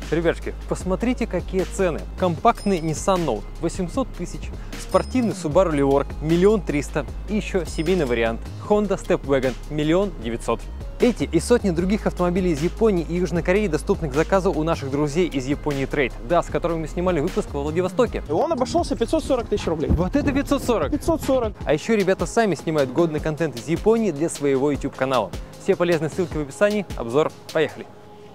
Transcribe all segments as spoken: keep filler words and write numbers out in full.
Ребятки, посмотрите, какие цены. Компактный Nissan Note восемьсот тысяч, спортивный Subaru Levorg миллион триста и еще семейный вариант Honda Stepwagon миллион девятьсот. Эти и сотни других автомобилей из Японии и Южной Кореи доступны к заказу у наших друзей из Японии Trade, да, с которыми мы снимали выпуск во Владивостоке. И он обошелся пятьсот сорок тысяч рублей. Вот это пятьсот сорок! пятьсот сорок! А еще ребята сами снимают годный контент из Японии для своего YouTube канала. Все полезные ссылки в описании, обзор, поехали!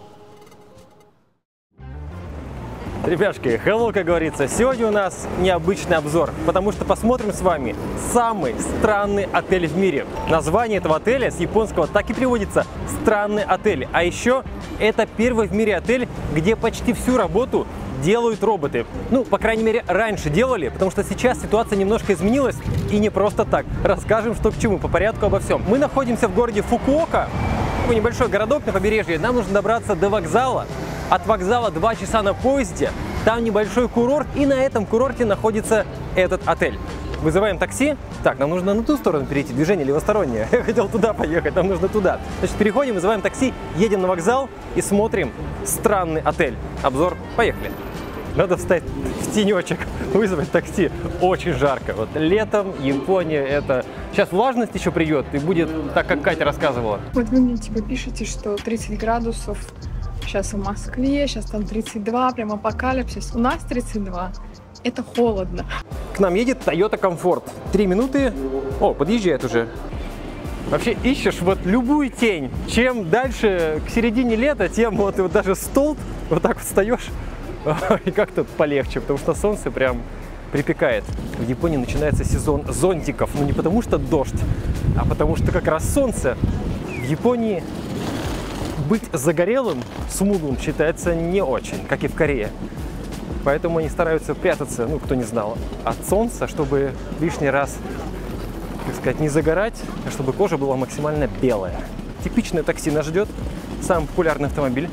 Ребяшки, hello, как говорится, сегодня у нас необычный обзор, потому что посмотрим с вами самый странный отель в мире. Название этого отеля с японского так и переводится «странный отель». А еще это первый в мире отель, где почти всю работу делают роботы. Ну, по крайней мере, раньше делали, потому что сейчас ситуация немножко изменилась, и не просто так. Расскажем, что к чему, по порядку обо всем. Мы находимся в городе Фукуока, такой небольшой городок на побережье. Нам нужно добраться до вокзала. От вокзала два часа на поезде, там небольшой курорт, и на этом курорте находится этот отель. Вызываем такси. Так, нам нужно на ту сторону перейти, движение левостороннее. Я хотел туда поехать, нам нужно туда. Значит, переходим, вызываем такси, едем на вокзал и смотрим странный отель. Обзор, поехали. Надо встать в тенечек, вызвать такси. Очень жарко. Вот летом Япония это... Сейчас влажность еще придет и будет так, как Катя рассказывала. Вот вы мне типа пишете, что тридцать градусов. Сейчас в Москве, сейчас там тридцать два, прям апокалипсис. У нас тридцать два. Это холодно. К нам едет Toyota Comfort. Три минуты. О, подъезжает уже. Вообще ищешь вот любую тень. Чем дальше к середине лета, тем вот, вот даже столб, вот так вот встаешь, и как-то полегче, потому что солнце прям припекает. В Японии начинается сезон зонтиков. Но не потому что дождь, а потому что как раз солнце. В Японии быть загорелым, смуглым считается не очень, как и в Корее. Поэтому они стараются прятаться, ну, кто не знал, от солнца, чтобы лишний раз, так сказать, не загорать, а чтобы кожа была максимально белая. Типичное такси нас ждет, самый популярный автомобиль.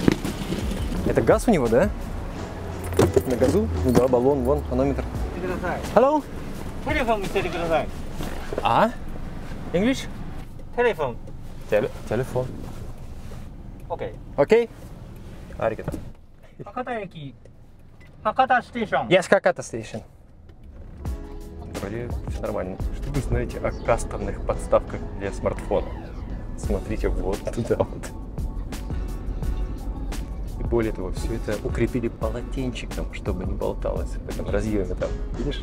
Это газ у него, да? На газу? Ну да, баллон, вон, манометр. Hello? Телефон見せてください. А? English? Телефон. Теле телефон. Окей. Окей? Аригато. Хаката駅. Хаката стейшн. Yes, Hakata Station. Вроде все нормально. Что вы знаете о кастомных подставках для смартфона? Смотрите вот туда вот. И более того, все это укрепили полотенчиком, чтобы не болталось в этом разъеме там. Видишь?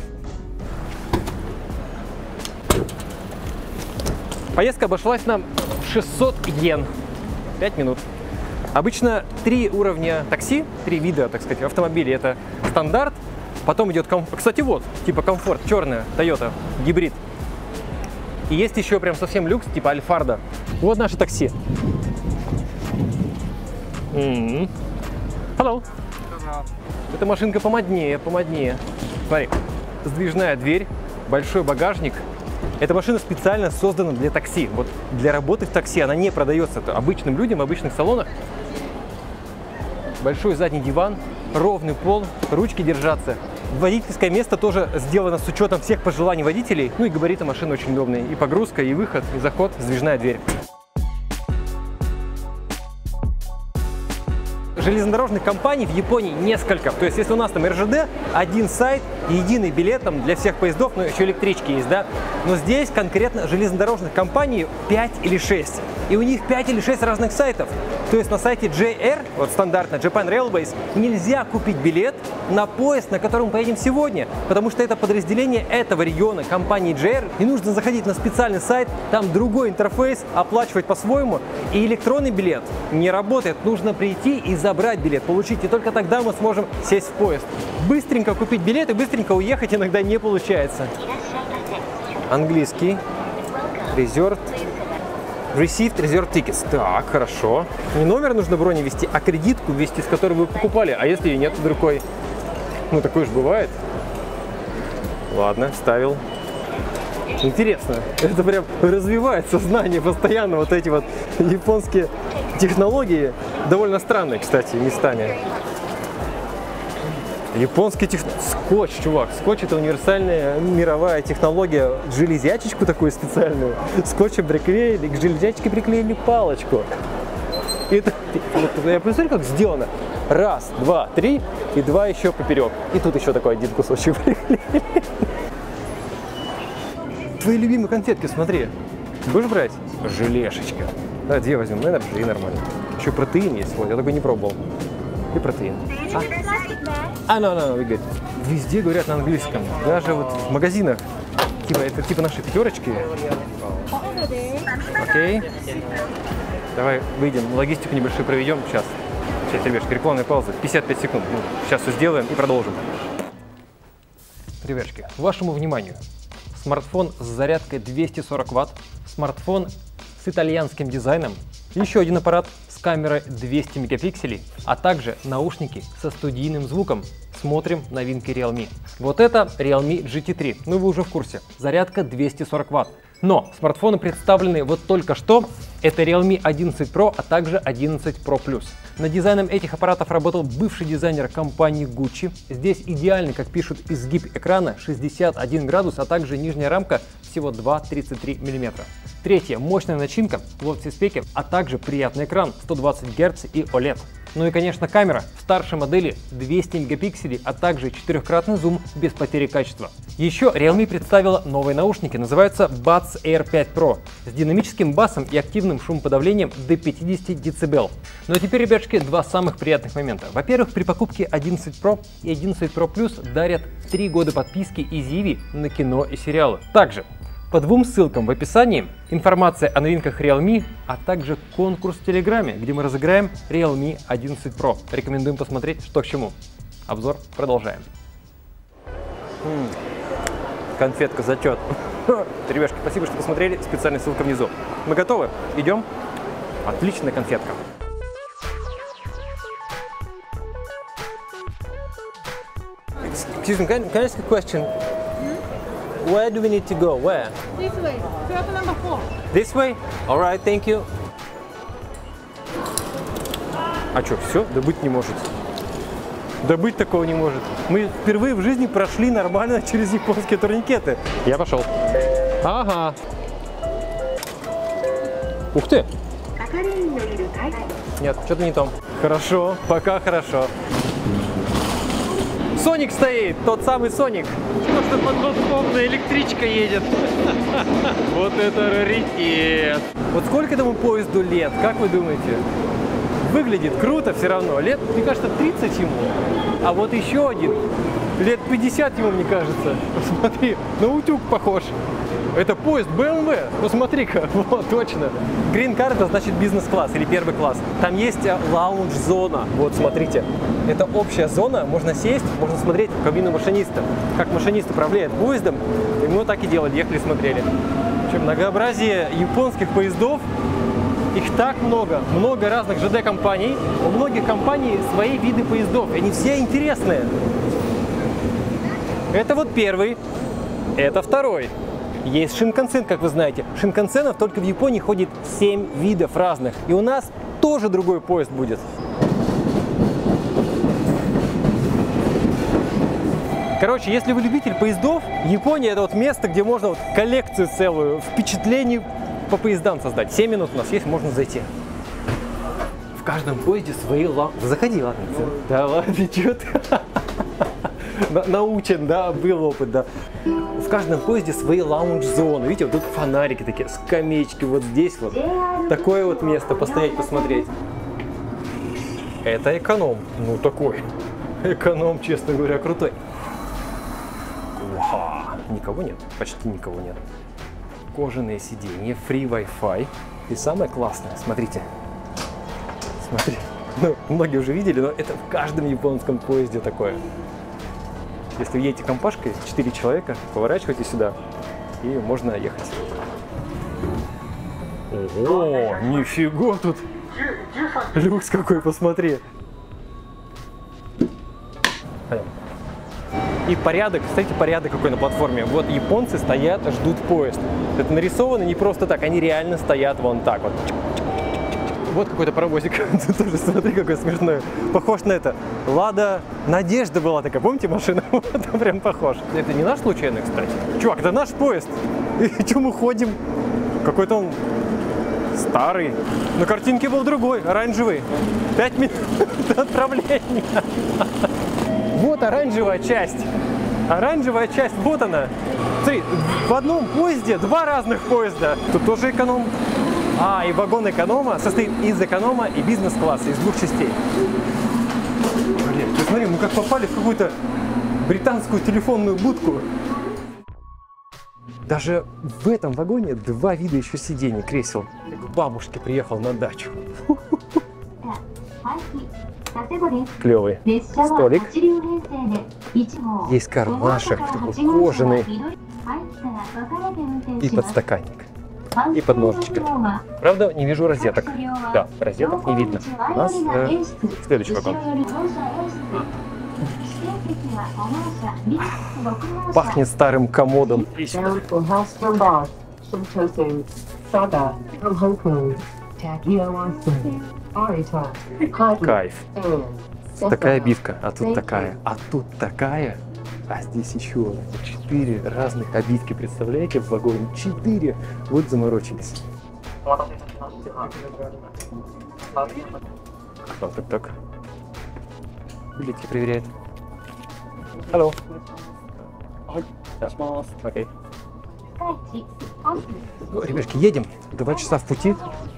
Поездка обошлась нам в шестьсот йен. пять минут. Обычно три уровня такси, три вида, так сказать, автомобилей. Это стандарт, потом идет комфорт. Кстати, вот, типа комфорт, черная Toyota, гибрид. И есть еще прям совсем люкс, типа Альфарда. Вот наше такси. Mm-hmm. Hello. Эта машинка помоднее, помоднее. Смотри, сдвижная дверь, большой багажник. Эта машина специально создана для такси. Вот для работы в такси она не продается обычным людям в обычных салонах. Большой задний диван, ровный пол, ручки держатся. Водительское место тоже сделано с учетом всех пожеланий водителей. Ну и габариты машины очень удобные. И погрузка, и выход, и заход, сдвижная дверь. Железнодорожных компаний в Японии несколько. То есть, если у нас там эр жэ дэ, один сайт, единый билет там для всех поездов, ну еще электрички есть, да. Но здесь конкретно железнодорожных компаний пять или шесть. И у них пять или шесть разных сайтов. То есть на сайте джей эр, вот стандартно Japan Railways, нельзя купить билет на поезд, на котором мы поедем сегодня, потому что это подразделение этого региона компании джей эр. И нужно заходить на специальный сайт, там другой интерфейс, оплачивать по-своему. И электронный билет не работает. Нужно прийти и забрать билет, получить. И только тогда мы сможем сесть в поезд. Быстренько купить билет и быстренько уехать иногда не получается. Английский. Reserved. Received Reserved Tickets. Так, хорошо. Не номер нужно брони ввести, а кредитку ввести, с которой вы покупали. А если ее нет под рукой? Ну, такое же бывает. Ладно, вставил. Интересно. Это прям развивает сознание постоянно. Вот эти вот японские технологии. Довольно странные, кстати, местами. Японский тех... скотч, чувак. Скотч — это универсальная мировая технология. Железячечку такую специальную скотчем приклеили, к железячке приклеили палочку. Это, вот, я посмотри, как сделано. Раз, два, три, и два еще поперек. И тут еще такой один кусочек. Твои любимые конфетки, смотри. Будешь брать? Желешечка. Да, где возьмем? Энерджи, нормально. Еще протеин есть, вот, я такой не пробовал. И протеин. А, а no, no, no, we good. Везде говорят на английском, даже вот в магазинах. Типа, это типа наши пятерочки. Окей. Давай выйдем, логистику небольшую проведем. Сейчас. Сейчас, ребятушки, рекламная пауза. пятьдесят пять секунд. Ну, сейчас все сделаем и продолжим. Ребятушки, вашему вниманию. Смартфон с зарядкой двести сорок ватт. Смартфон с итальянским дизайном. Еще один аппарат с камерой двести мегапикселей, а также наушники со студийным звуком. Смотрим новинки Realme. Вот это Realme джи ти три, ну вы уже в курсе. Зарядка двести сорок ватт. Но смартфоны представлены вот только что. Это Realme одиннадцать про, а также одиннадцать про плюс. Над дизайном этих аппаратов работал бывший дизайнер компании Gucci. Здесь идеальный, как пишут, изгиб экрана шестьдесят один градус, а также нижняя рамка всего два тридцать три миллиметра. Третье, мощная начинка, лофт спекер, а также приятный экран сто двадцать герц и о лед. Ну и, конечно, камера в старшей модели двести мегапикселей, а также четырехкратный зум без потери качества. Еще Realme представила новые наушники, называются Buds Air пять про, с динамическим басом и активным шумоподавлением до пятидесяти децибел. Ну а теперь, ребятушки, два самых приятных момента. Во-первых, при покупке одиннадцать про и одиннадцать про плюс дарят три года подписки и Иви на кино и сериалы. Также по двум ссылкам в описании информация о новинках Realme, а также конкурс в Телеграме, где мы разыграем Realme одиннадцать про. Рекомендуем посмотреть, что к чему. Обзор продолжаем. М-м, конфетка, зачет. Ребятки, спасибо, что посмотрели. Специальная ссылка внизу. Мы готовы? Идем? Отличная конфетка. Excuse me, can, can I ask a question? Where do we need to go? Where? This way. Circle number four. This way? All right, thank you. А что, все? Да быть не может. Да быть такого не может. Мы впервые в жизни прошли нормально через японские турникеты. Я пошел. Ага. Ух ты. Нет, что-то не то. Хорошо, пока хорошо. Соник стоит, тот самый Соник. Что подмосковная электричка едет. Вот это раритет. Вот сколько этому поезду лет, как вы думаете? Выглядит круто все равно. Лет, мне кажется, тридцать ему. А вот еще один. Лет пятьдесят ему, мне кажется. Посмотри, на утюг похож. Это поезд бэ эм вэ. Посмотри-ка, вот, точно. Green Car — это значит бизнес-класс или первый класс. Там есть лаунж-зона. Вот, смотрите. Это общая зона, можно сесть, можно смотреть в кабину машиниста. Как машинист управляет поездом. И мы так и делали, ехали, смотрели. Причем многообразие японских поездов. Их так много. Много разных жэ дэ-компаний. У многих компаний свои виды поездов. И они все интересные. Это вот первый. Это второй. Есть Шинкансен, как вы знаете. Шинкансенов только в Японии ходит семь видов разных. И у нас тоже другой поезд будет. Короче, если вы любитель поездов, Япония — это вот место, где можно вот коллекцию целую впечатлений по поездам создать. семь минут у нас есть, можно зайти. В каждом поезде свои лампы. Заходи, ладно. Да ладно, что ты? Научен, да, был опыт, да. В каждом поезде свои лаунж-зоны. Видите, вот тут фонарики такие, скамеечки, вот здесь вот. Такое вот место постоять, посмотреть. Это эконом. Ну, такой. Эконом, честно говоря, крутой. Вау. Никого нет, почти никого нет. Кожаные сиденья, free Wi-Fi. И самое классное, смотрите. Смотри. Ну, многие уже видели, но это в каждом японском поезде такое. Если вы едете компашкой, четыре человека, поворачивайте сюда, и можно ехать. Ого, нифига тут! Люкс какой, посмотри! И порядок, кстати, порядок какой на платформе. Вот японцы стоят, ждут поезд. Это нарисовано не просто так, они реально стоят вон так вот. Вот какой-то паровозик. Тоже смотри, какой смешной. Похож на это. Лада Надежда была такая. Помните машина? Вот прям похож. Это не наш случайный, кстати. Чувак, это наш поезд. И что мы ходим? Какой-то он старый. На картинке был другой, оранжевый. Пять минут до отправления. Вот оранжевая часть. Оранжевая часть, вот она. Смотри, в одном поезде два разных поезда. Тут тоже эконом. А, и вагон эконома состоит из эконома и бизнес-класса, из двух частей. Блин, ты смотри, мы как попали в какую-то британскую телефонную будку. Даже в этом вагоне два вида еще сидений, кресел. К бабушке приехал на дачу. Клевый столик. Есть кармашек, такой кожаный. И подстаканник. И подножечка. Правда, не вижу розеток. Да, розеток не видно. У нас э, следующий вагон. Пахнет старым комодом. Кайф. Такая обивка, а тут такая, а тут такая. А здесь еще четыре разных обивки, представляете, в вагоне? Четыре. Вот заморочились. Так, так, так. Билетики проверяет. Алло. Окей. Ну, ребятки, едем. Два часа в пути.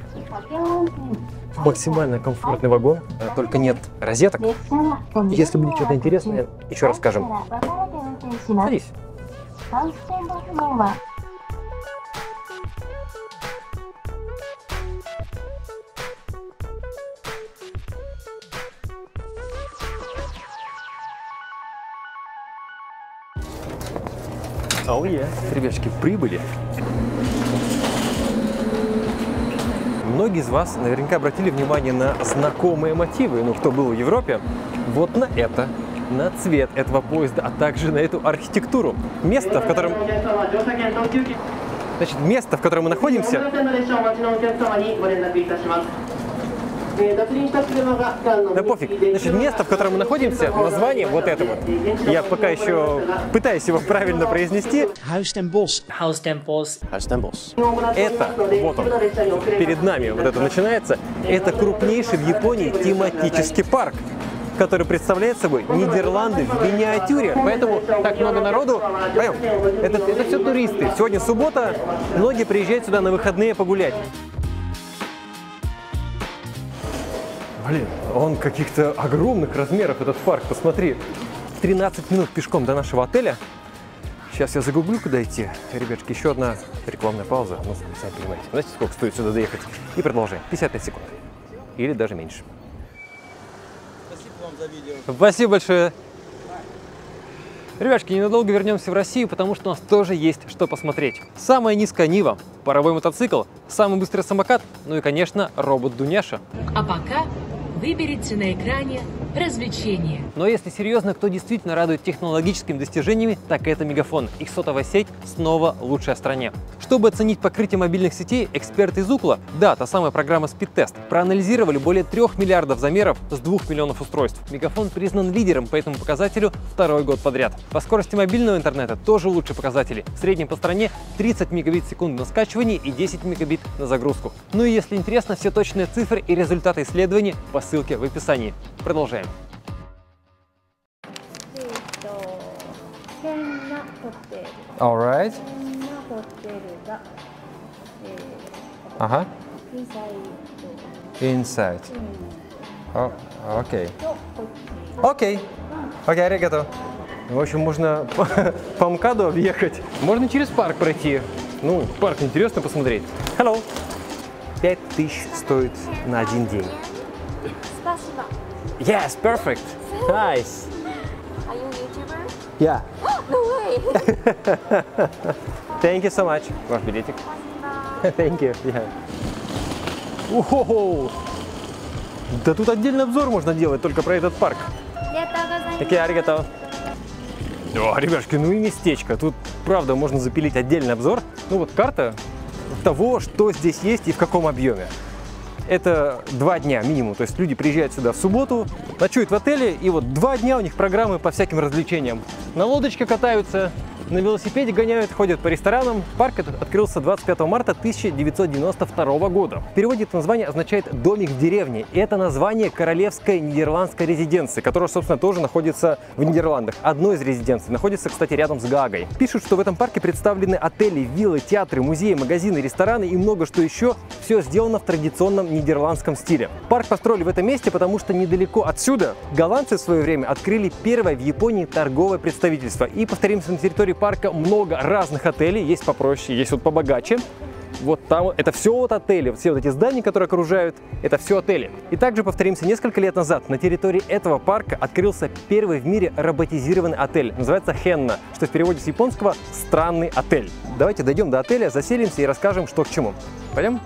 Максимально комфортный вагон, только нет розеток. Если будет что-то интересное, еще расскажем. Садись. Оу, я. Ребятки, прибыли. Многие из вас наверняка обратили внимание на знакомые мотивы, ну, кто был в Европе, вот на это, на цвет этого поезда, а также на эту архитектуру. Место, в котором... Значит, место, в котором мы находимся... Да пофиг. Значит, место, в котором мы находимся, название вот это вот. Я пока еще пытаюсь его правильно произнести. Huis ten Bosch. Huis ten Bosch. Huis ten Bosch. Это, вот он, перед нами вот это начинается, это крупнейший в Японии тематический парк, который представляет собой Нидерланды в миниатюре. Поэтому так много народу. Пойдем. Это, это все туристы. Сегодня суббота, многие приезжают сюда на выходные погулять. Блин, он каких-то огромных размеров, этот парк, посмотри. тринадцать минут пешком до нашего отеля. Сейчас я загуглю, куда идти. Ребятки, еще одна рекламная пауза. Ну, сами понимаете. Знаете, сколько стоит сюда доехать? И продолжаем. пятьдесят пять секунд. Или даже меньше. Спасибо вам за видео. Спасибо большое. Ребятки, ненадолго вернемся в Россию, потому что у нас тоже есть что посмотреть. Самая низкая Нива, паровой мотоцикл, самый быстрый самокат, ну и, конечно, робот Дуняша. А пока выберите на экране развлечения. Но если серьезно, кто действительно радует технологическими достижениями, так это Мегафон. Их сотовая сеть снова лучшая в стране. Чтобы оценить покрытие мобильных сетей, эксперты из Укла, да, та самая программа Speedtest, проанализировали более трех миллиардов замеров с двух миллионов устройств. Мегафон признан лидером по этому показателю второй год подряд. По скорости мобильного интернета тоже лучшие показатели. В среднем по стране тридцать мегабит в секунду на скачивание и десять мегабит на загрузку. Ну и если интересно, все точные цифры и результаты исследований по ссылке в описании. Продолжаем. All right. Ага. Inside. О, окей. Окей. Окей, аригато. В общем, можно по, по МКАДу объехать. Можно через парк пройти. Ну, парк интересно посмотреть. Hello. Пять тысяч стоит на один день. Спасибо. Yes, perfect. Nice. Are you YouTuber? Yeah. No way. Thank you so much. Ваш билетик. Thank you. Yeah. Ухо-хо. Да тут отдельный обзор можно делать только про этот парк. Окей, аригато. О, ребяшки, ну и местечко. Тут, правда, можно запилить отдельный обзор. Ну вот карта того, что здесь есть и в каком объеме. Это два дня минимум, то есть люди приезжают сюда в субботу, ночуют в отеле, и вот два дня у них программы по всяким развлечениям. На лодочке катаются, на велосипеде гоняют, ходят по ресторанам. Парк этот открылся двадцать пятого марта тысяча девятьсот девяносто второго года. В переводе это название означает «домик в деревне». И это название королевской нидерландской резиденции, которая, собственно, тоже находится в Нидерландах. Одной из резиденций находится, кстати, рядом с Гаагой. Пишут, что в этом парке представлены отели, виллы, театры, музеи, магазины, рестораны и много что еще. Все сделано в традиционном нидерландском стиле. Парк построили в этом месте, потому что недалеко отсюда голландцы в свое время открыли первое в Японии торговое представительство. И, повторимся, на территории парка много разных отелей. Есть попроще, есть вот побогаче. Вот там это все вот отели, вот все вот эти здания, которые окружают, это все отели. И также, повторимся, несколько лет назад на территории этого парка открылся первый в мире роботизированный отель. Называется Хенна, что в переводе с японского «странный отель». Давайте дойдем до отеля, заселимся и расскажем, что к чему. Пойдем?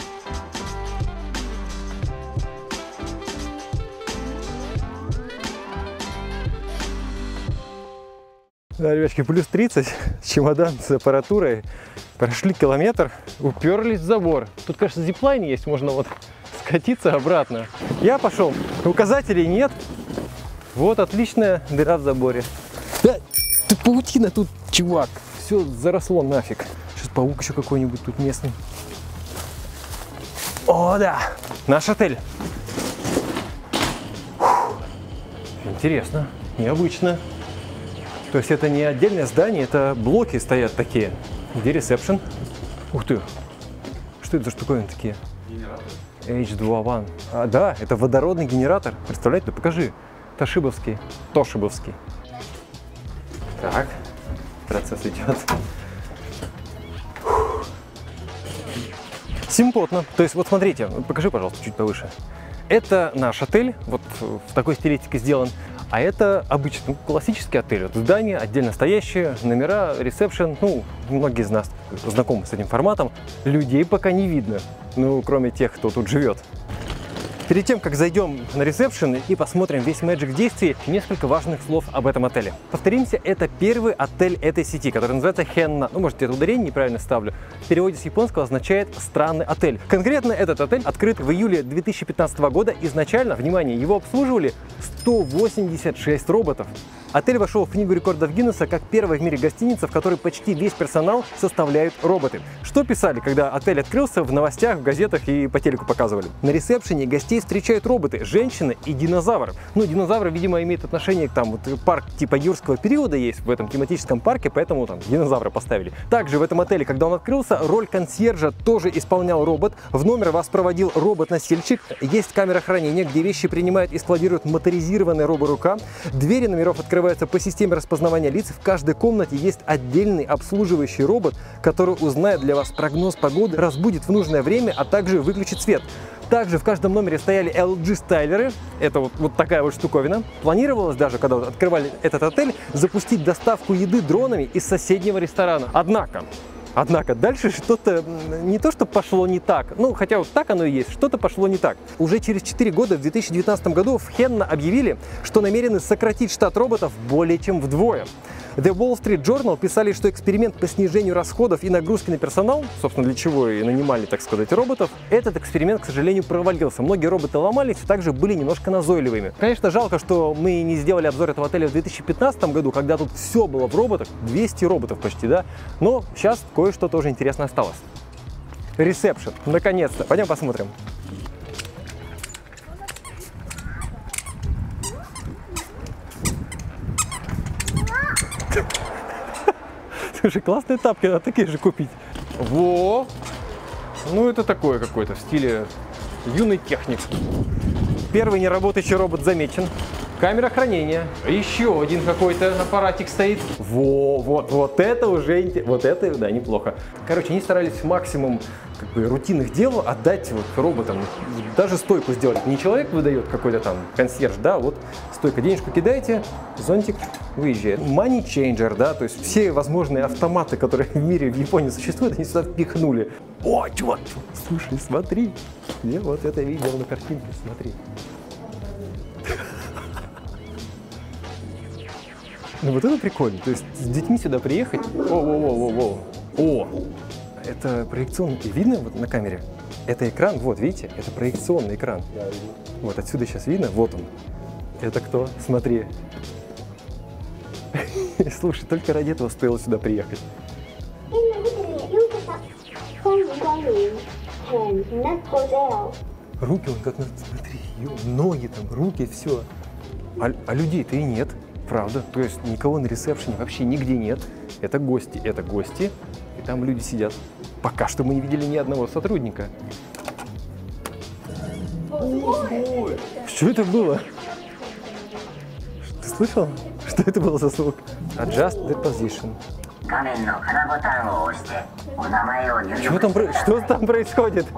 Да, ребятки, плюс тридцать, чемодан с аппаратурой. Прошли километр, уперлись в забор. Тут, конечно, зиплайн есть, можно вот скатиться обратно. Я пошел, указателей нет. Вот отличная дыра в заборе. Да, тут паутина, тут, чувак. Все заросло нафиг. Сейчас паук еще какой-нибудь тут местный. О, да, наш отель. Фух. Интересно, необычно. То есть это не отдельное здание, это блоки стоят такие. Где ресепшн? Ух ты! Что это за штуковины такие? Генератор. эйч два один. А, да, это водородный генератор. Представляете? Ну покажи. Тошибовский. Тошибовский. Так, процесс идет. Симпотно. То есть вот смотрите, покажи, пожалуйста, чуть повыше. Это наш отель, вот в такой стилистике сделан. А это обычный, ну, классический отель. Вот здание отдельно стоящее, номера, ресепшн. Ну, многие из нас знакомы с этим форматом. Людей пока не видно, ну, кроме тех, кто тут живет. Перед тем, как зайдем на ресепшн и посмотрим весь мэджик в действии, несколько важных слов об этом отеле. Повторимся, это первый отель этой сети, который называется Хенна. Ну, может, это ударение неправильно ставлю. В переводе с японского означает «странный отель». Конкретно этот отель открыт в июле две тысячи пятнадцатого года. Изначально, внимание, его обслуживали сто восемьдесят шесть роботов. Отель вошел в книгу рекордов Гиннесса как первая в мире гостиница, в которой почти весь персонал составляют роботы. Что писали, когда отель открылся в новостях, в газетах и по телеку показывали? На ресепшене гостей встречают роботы, женщины и динозавр. Ну, динозавры, видимо, имеют отношение к там, вот, парк типа юрского периода есть в этом тематическом парке, поэтому там динозавра поставили. Также в этом отеле, когда он открылся, роль консьержа тоже исполнял робот. В номер вас проводил робот-носильщик. Есть камера хранения, где вещи принимают и складируют моторизированная роборука. Двери номеров открываются по системе распознавания лиц. В каждой комнате есть отдельный обслуживающий робот, который узнает для вас прогноз погоды, разбудит в нужное время, а также выключит свет. Также в каждом номере стояли эл джи-стайлеры. Это вот, вот такая вот штуковина. Планировалось даже, когда вот открывали этот отель, запустить доставку еды дронами из соседнего ресторана. Однако... Однако дальше что-то не то, что пошло не так, ну хотя вот так оно и есть, что-то пошло не так. Уже через четыре года, в две тысячи девятнадцатом году, в Хенна объявили, что намерены сократить штат роботов более чем вдвое. The Wall Street Journal писали, что эксперимент по снижению расходов и нагрузки на персонал, собственно, для чего и нанимали, так сказать, роботов, этот эксперимент, к сожалению, провалился. Многие роботы ломались и также были немножко назойливыми. Конечно, жалко, что мы не сделали обзор этого отеля в две тысячи пятнадцатом году, когда тут все было в роботах, двести роботов почти, да? Но сейчас кое-что тоже интересно осталось. Ресепшн, наконец-то. Пойдем посмотрим. Слушай, классные тапки, надо такие же купить. Во! Ну, это такое какое-то в стиле юный техник. Первый неработающий робот замечен. Камера хранения. Еще один какой-то аппаратик стоит. Во, вот, вот это уже, вот это, да, неплохо. Короче, они старались максимум как бы рутинных дел отдать вот роботам. Даже стойку сделать. Не человек выдает какой-то там консьерж, да, вот стойка. Денежку кидаете, зонтик выезжает. Money changer, да, то есть все возможные автоматы, которые в мире, в Японии существуют, они сюда впихнули. О, чувак, слушай, смотри. Я вот это видел на картинке, смотри. Ну вот это прикольно, то есть с детьми сюда приехать. О-о-о-о-о. О, это проекционный, видно вот на камере? Это экран, вот видите, это проекционный экран. Вот отсюда сейчас видно, вот он. Это кто? Смотри. Слушай, только ради этого стоило сюда приехать. Руки, он как, смотри, ноги там, руки, все. А, а людей-то и нет, правда. То есть никого на ресепшене вообще нигде нет. Это гости, это гости. И там люди сидят. Пока что мы не видели ни одного сотрудника. Что это было? Ты слышал? Что это было за звук? Adjust the position. Что там, что там происходит?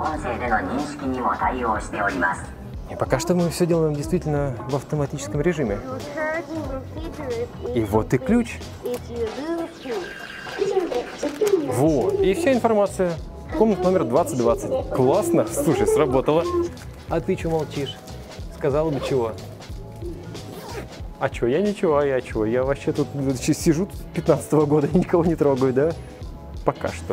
И пока что мы все делаем действительно в автоматическом режиме. И вот и ключ. Вот, и вся информация. Комната номер двадцать двадцать. Классно, слушай, сработало. А ты что молчишь? Сказала бы чего? А чё, я ничего, а я чего? Я вообще тут сижу с пятнадцатого года и никого не трогаю, да? Пока что.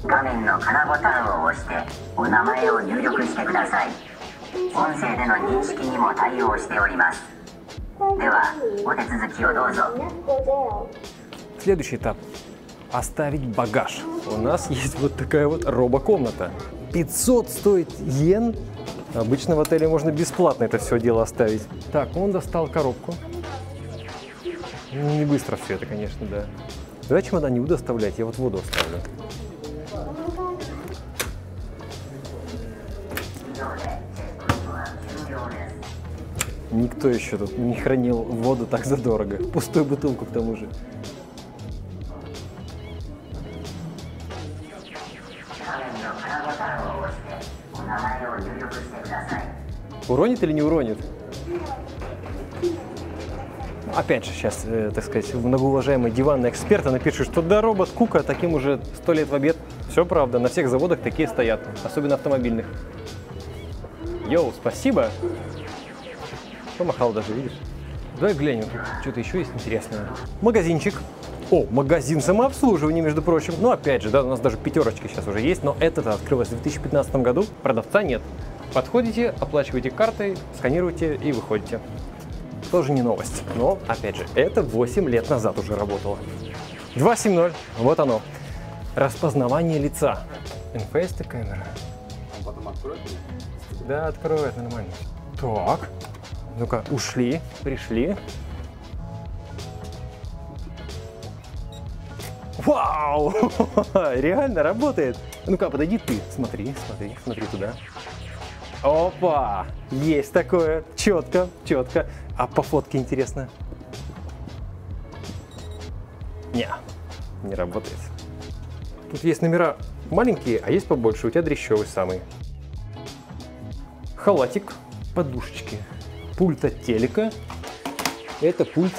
Следующий этап. Оставить багаж. У нас есть вот такая вот робокомната. пятьсот стоит йен. Обычно в отеле можно бесплатно это все дело оставить. Так, он достал коробку. Не быстро все это, конечно, да. Давай чемодан не буду оставлять, я вот воду оставлю. Никто еще тут не хранил воду так задорого. Пустую бутылку к тому же. Уронит или не уронит? Опять же, сейчас, э, так сказать, многоуважаемый диванный эксперт напишет, что да, робот Кука таким уже сто лет в обед. Все правда, на всех заводах такие стоят, особенно автомобильных. Йоу, спасибо. Помахал даже, видишь? Давай глянем, тут что-то еще есть интересное. Магазинчик. О, магазин самообслуживания, между прочим. Ну, опять же, да, у нас даже пятерочки сейчас уже есть, но это-то открылось в две тысячи пятнадцатом году, продавца нет. Подходите, оплачиваете картой, сканируете и выходите. Тоже не новость, но, опять же, это восемь лет назад уже работало. два семь ноль, вот оно. Распознавание лица. Инфейс камера. Он потом откроет меня? Да, откроет нормально. Так, ну-ка, ушли, пришли. Вау! Реально работает. Ну-ка, подойди ты, смотри, смотри, смотри туда. Опа! Есть такое. Четко, четко. А по фотке интересно? Не, не работает. Тут есть номера маленькие, а есть побольше. У тебя дрещевый самый. Халатик, подушечки, пульт от телека. Это пульт.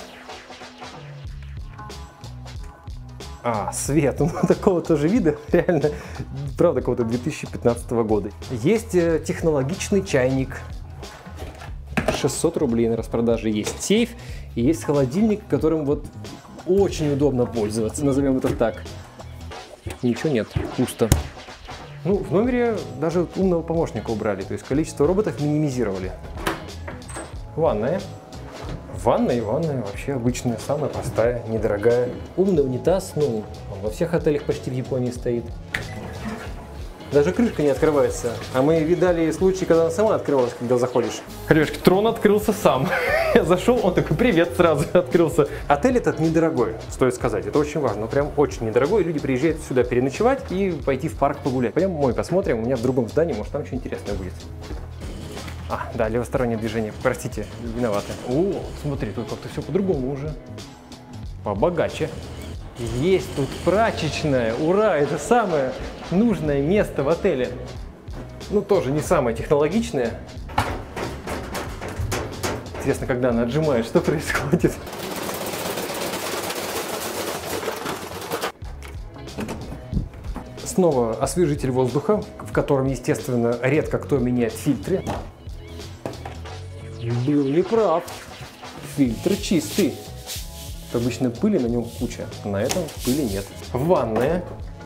А, свет, ну такого тоже вида, реально, правда, какого-то две тысячи пятнадцатого года. Есть э, технологичный чайник, шестьсот рублей на распродаже, есть сейф и есть холодильник, которым вот очень удобно пользоваться, назовем это так. Ничего нет, пусто. Ну, в номере даже умного помощника убрали, то есть количество роботов минимизировали. Ванная. Ванная, ванная вообще обычная, самая простая, недорогая. Умный унитаз, ну, он во всех отелях почти в Японии стоит. Даже крышка не открывается. А мы видали случаи, когда она сама открывалась, когда заходишь. Ребятки, трон открылся сам. Я зашел, он такой, привет, сразу открылся. Отель этот недорогой, стоит сказать, это очень важно, прям очень недорогой. Люди приезжают сюда переночевать и пойти в парк погулять. Пойдем мой посмотрим, у меня в другом здании, может там что интересное будет. А, да, левостороннее движение, простите, виноваты. О, смотри, тут как-то все по-другому уже. Побогаче. Есть тут прачечная, ура, это самое нужное место в отеле. Ну, тоже не самое технологичное. Интересно, когда она отжимает, что происходит? Снова освежитель воздуха, в котором, естественно, редко кто меняет фильтры. Был неправ. Фильтр чистый. Обычно пыли на нем куча, на этом пыли нет. Ванная.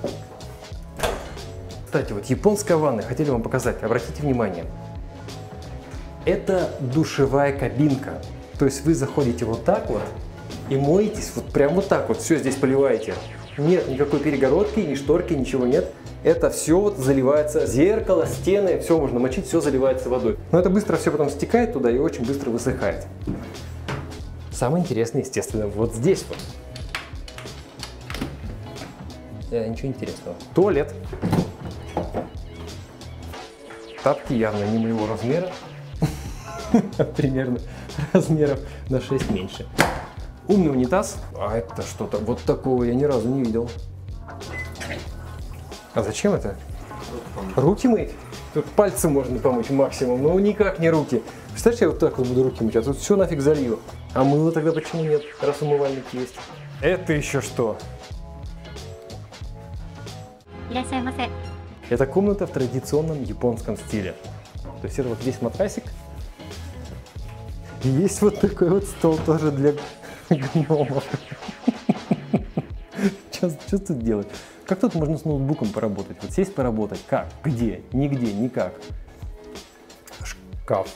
Кстати, вот японская ванная, хотели вам показать, обратите внимание. Это душевая кабинка. То есть вы заходите вот так вот, и моетесь вот прям вот так вот, все здесь поливаете. Нет никакой перегородки, ни шторки, ничего нет. Это все вот заливается, зеркало, стены, все можно мочить, все заливается водой. Но это быстро все потом стекает туда и очень быстро высыхает. Самое интересное, естественно, вот здесь вот. Э, ничего интересного. Туалет. Тапки явно не моего размера. Примерно размеров на шесть меньше. Умный унитаз. А это что-то вот такого я ни разу не видел. А зачем это? Руки мыть? Тут пальцы можно помыть максимум, но никак не руки. Представляешь, я вот так вот буду руки мыть, а тут все нафиг залью. А мыло тогда почему нет, раз умывальник есть? Это еще что? Это комната в традиционном японском стиле. То есть это вот весь матрасик. И есть вот такой вот стол тоже для гномов. Что, что тут делать? Как тут можно с ноутбуком поработать? Вот сесть поработать. Как? Где? Нигде, никак. Шкаф.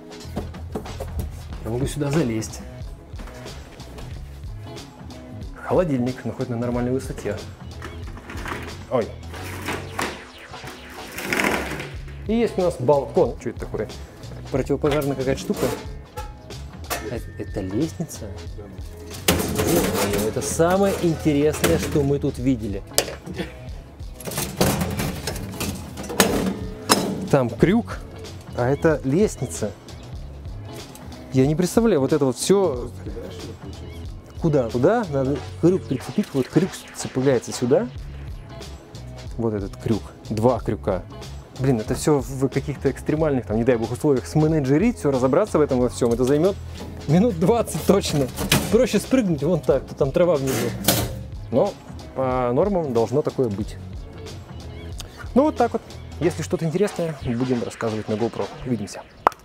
Я могу сюда залезть. Холодильник, но хоть на нормальной высоте. Ой. И есть у нас балкон. Что это такое? Противопожарная какая-то штука. Это лестница? Ой, это самое интересное, что мы тут видели. Там крюк, а это лестница. Я не представляю, вот это вот все. Куда? Туда? Надо крюк прицепить. Вот крюк цепляется сюда. Вот этот крюк. Два крюка. Блин, это все в каких-то экстремальных, там, не дай бог, условиях сменеджерить, все разобраться в этом во всем. Это займет минут двадцать точно. Проще спрыгнуть вон так, то там трава внизу. Но по нормам должно такое быть. Ну вот так вот. Если что-то интересное, будем рассказывать на GoPro. Увидимся.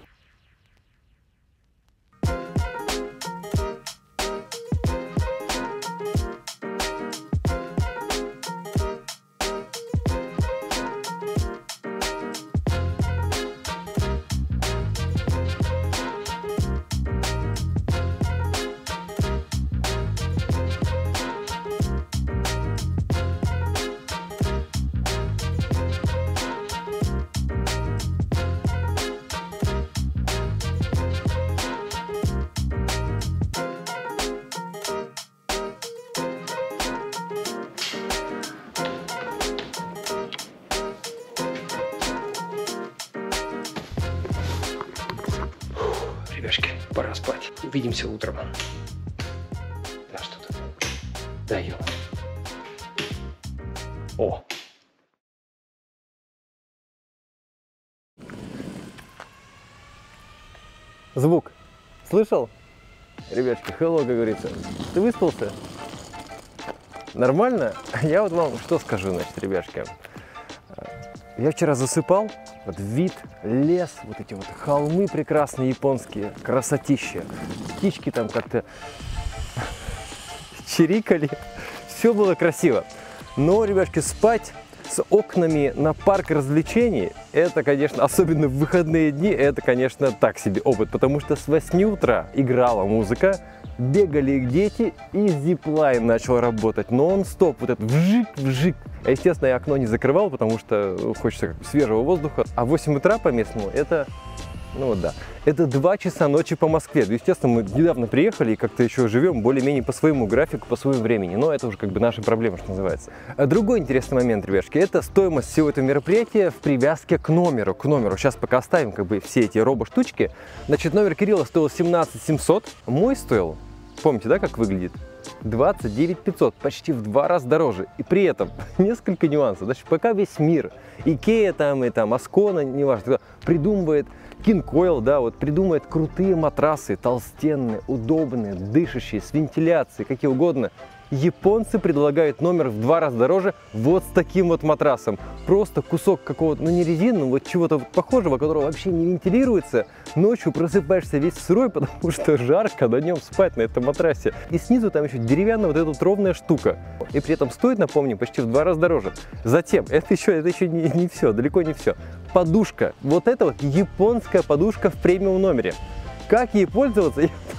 Ребяшки, пора спать. Увидимся утром. Да что тут? Да ё. О! Звук. Слышал? Ребятки, hello, как говорится. Ты выспался? Нормально? Я вот вам что скажу, значит, ребятки. Я вчера засыпал, вот вид, лес, вот эти вот холмы прекрасные японские, красотища. Птички там как-то чирикали, все было красиво. Но, ребятки, спать с окнами на парк развлечений, это, конечно, особенно в выходные дни, это, конечно, так себе опыт, потому что с восьми утра играла музыка, бегали их дети, и зиплайн начал работать нон-стоп, вот этот вжик-вжик. А, естественно, я окно не закрывал, потому что хочется свежего воздуха. А в восемь утра по местному это, ну вот да, это два часа ночи по Москве. Естественно, мы недавно приехали и как-то еще живем более-менее по своему графику, по своему времени. Но это уже как бы наша проблема, что называется. А другой интересный момент, ребятки, это стоимость всего этого мероприятия в привязке к номеру. К номеру. Сейчас пока оставим как бы все эти робо-штучки. Значит, номер Кирилла стоил семнадцать семьсот, мой стоил, помните, да, как выглядит? двадцать девять пятьсот, почти в два раза дороже. И при этом несколько нюансов. Значит, пока весь мир, Икея там и там, Аскона, неважно, придумывает Кинкойл, да, вот придумывает крутые матрасы, толстенные, удобные, дышащие, с вентиляцией, какие угодно. Японцы предлагают номер в два раза дороже вот с таким вот матрасом. Просто кусок какого-то, ну не резины, вот чего-то похожего, которого вообще не вентилируется. Ночью просыпаешься весь сырой, потому что жарко на нем спать на этом матрасе. И снизу там еще деревянная вот эта вот ровная штука. И при этом стоит, напомню, почти в два раза дороже. Затем, это еще, это еще не, не все, далеко не все. Подушка. Вот это вот японская подушка в премиум номере. Как ей пользоваться, я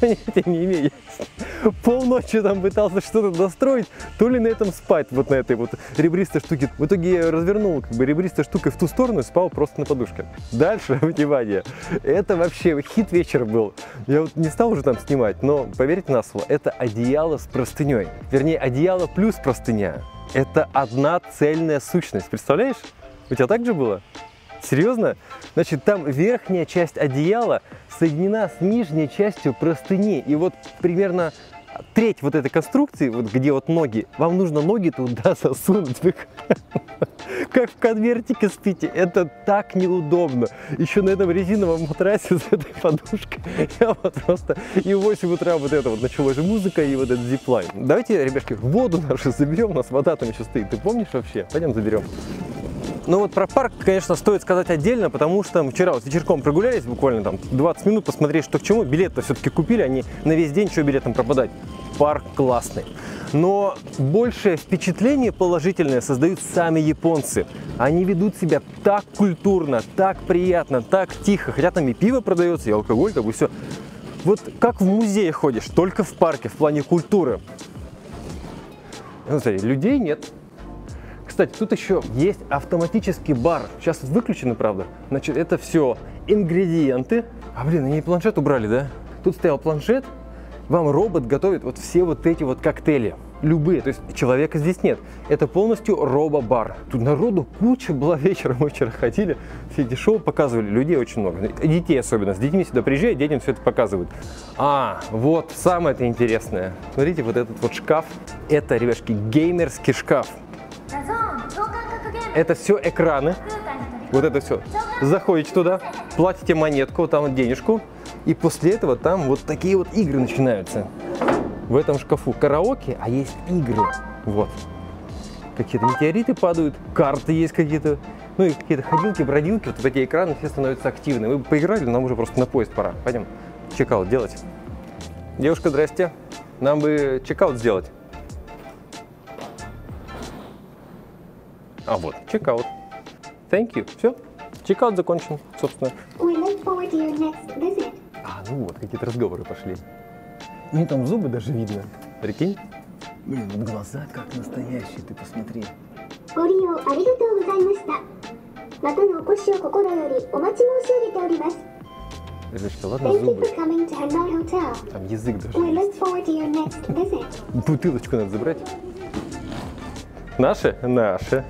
понятия не имею. Полночи там пытался что-то достроить, то ли на этом спать, вот на этой вот ребристой штуке. В итоге я развернул как бы ребристой штукой в ту сторону и спал просто на подушке. Дальше, внимание, это вообще хит вечера был. Я вот не стал уже там снимать, но поверьте на слово, это одеяло с простыней. Вернее, одеяло плюс простыня. Это одна цельная сущность, представляешь? У тебя так же было? Серьезно? Значит, там верхняя часть одеяла соединена с нижней частью простыни. И вот примерно треть вот этой конструкции, вот где вот ноги, вам нужно ноги туда засунуть. Вы как в конвертике спите. Это так неудобно. Еще на этом резиновом матрасе с этой подушкой. Я вот просто... И в восемь утра вот это вот началась музыка и вот этот зиплайн. Давайте, ребятки, воду нашу заберем. У нас вода там еще стоит. Ты помнишь вообще? Пойдем заберем. Ну вот про парк, конечно, стоит сказать отдельно, потому что вчера вот вечерком прогулялись, буквально там двадцать минут, посмотреть, что к чему. Билет-то все-таки купили, они на весь день, что билетом пропадать. Парк классный. Но большее впечатление положительное создают сами японцы. Они ведут себя так культурно, так приятно, так тихо. Хотя там и пиво продается, и алкоголь, как бы все. Вот как в музее ходишь, только в парке, в плане культуры. Ну, смотри, людей нет. Кстати, тут еще есть автоматический бар. Сейчас выключено, правда. Значит, это все ингредиенты. А, блин, они планшет убрали, да? Тут стоял планшет. Вам робот готовит вот все вот эти вот коктейли. Любые. То есть человека здесь нет. Это полностью робо-бар. Тут народу куча была вечером. Мы вчера ходили, все эти шоу показывали. Людей очень много. И детей особенно. С детьми сюда приезжают, детям все это показывают. А, вот самое-то интересное. Смотрите, вот этот вот шкаф. Это, ребятки, геймерский шкаф. Это все экраны, вот это все. Заходите туда, платите монетку, там вот денежку, и после этого там вот такие вот игры начинаются. В этом шкафу караоке, а есть игры. Вот. Какие-то метеориты падают, карты есть какие-то, ну и какие-то ходилки, бродилки, вот эти экраны все становятся активны. Вы бы поиграли, нам уже просто на поезд пора. Пойдем чекаут делать. Девушка, здрасте. Нам бы чекаут сделать. А вот, чекаут. Thank you. Все, чекаут закончен, собственно. А, ну вот, какие-то разговоры пошли. Мне там зубы даже видно. Прикинь? Блин, вот глаза как настоящие, ты посмотри. Ребяточка, ладно зубы. Там язык даже есть. Бутылочку надо забрать. Наши? Наши.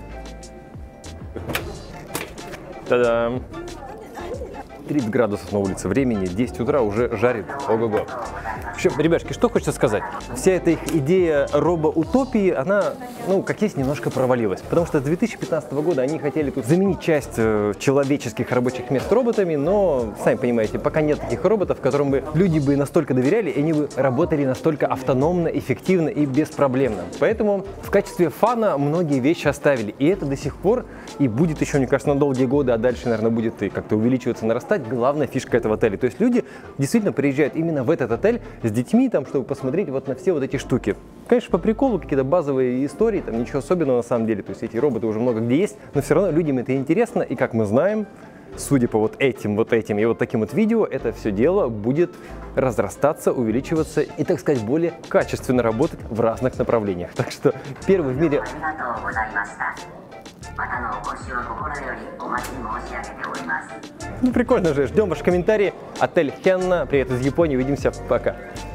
Та-дам! тридцать градусов на улице, времени десять утра, уже жарит. Ого-го. В общем, ребятки, что хочется сказать. Вся эта их идея робо-утопии, она, ну, как есть, немножко провалилась. Потому что с две тысячи пятнадцатого года они хотели тут заменить часть э, человеческих рабочих мест роботами, но, сами понимаете, пока нет таких роботов, которым бы люди бы настолько доверяли, и они бы работали настолько автономно, эффективно и беспроблемно. Поэтому в качестве фана многие вещи оставили. И это до сих пор и будет еще, мне кажется, на долгие годы, а дальше, наверное, будет и как-то увеличиваться, нарастать, главная фишка этого отеля. То есть люди действительно приезжают именно в этот отель с детьми, там, чтобы посмотреть вот на все вот эти штуки. Конечно, по приколу какие-то базовые истории, там ничего особенного на самом деле. То есть эти роботы уже много где есть, но все равно людям это интересно. И как мы знаем, судя по вот этим, вот этим и вот таким вот видео, это все дело будет разрастаться, увеличиваться и, так сказать, более качественно работать в разных направлениях. Так что первый в мире... Ну, прикольно же. Ждем ваши комментарии. Отель Хенна. Привет из Японии. Увидимся. Пока.